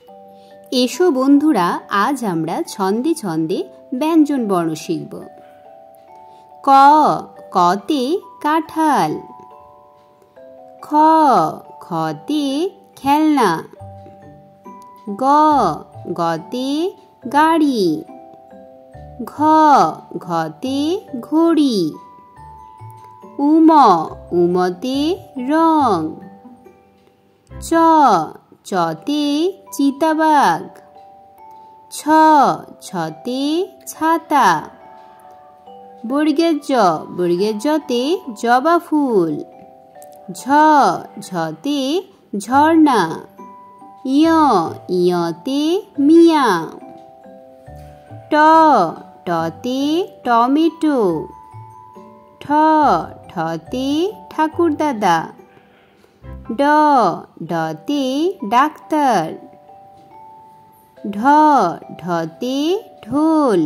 এসো বন্ধুরা, আজ আমরা ছন্দে ছন্দে ব্যঞ্জন বর্ণ শিখব। ক, কতে কাঁঠাল। খ, খতে খেলনা। গ, গতে গাড়ি। ঘ, ঘতে ঘড়ি। উম, উমতে রং। চ, চতে চিতাবাঘ। ছ, ছতে ছাতা। বর্গের জ, বর্গের জতে জবা ফুল। ঝ, ঝতে ঝর্ণা। ইয়, ইয়তে মিয়া। ট, টতে টমেটো। ঠ, ঠতে ঠাকুরদাদা। ড, ডতে ডাক্তার। ঢ, ঢতে ঢোল।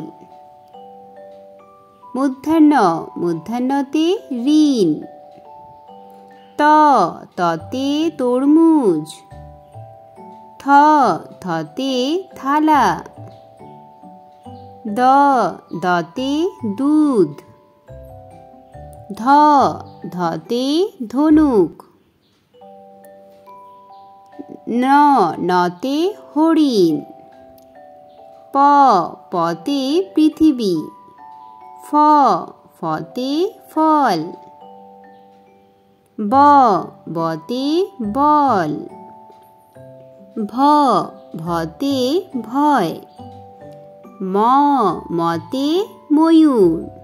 মূর্ধন্য, মূর্ধন্যতে ঋণ। ত, ততে তরমুজ। থ, থতে থালা। দ, দতে দুধ। ধ, ধতে ধনুক। ন, নতে হরিণ। প, পতে পৃথিবী। ফ, ফতে ফল। ব, বতে বল। ভ, ভতে ভয়। ম, মতে ময়ূর।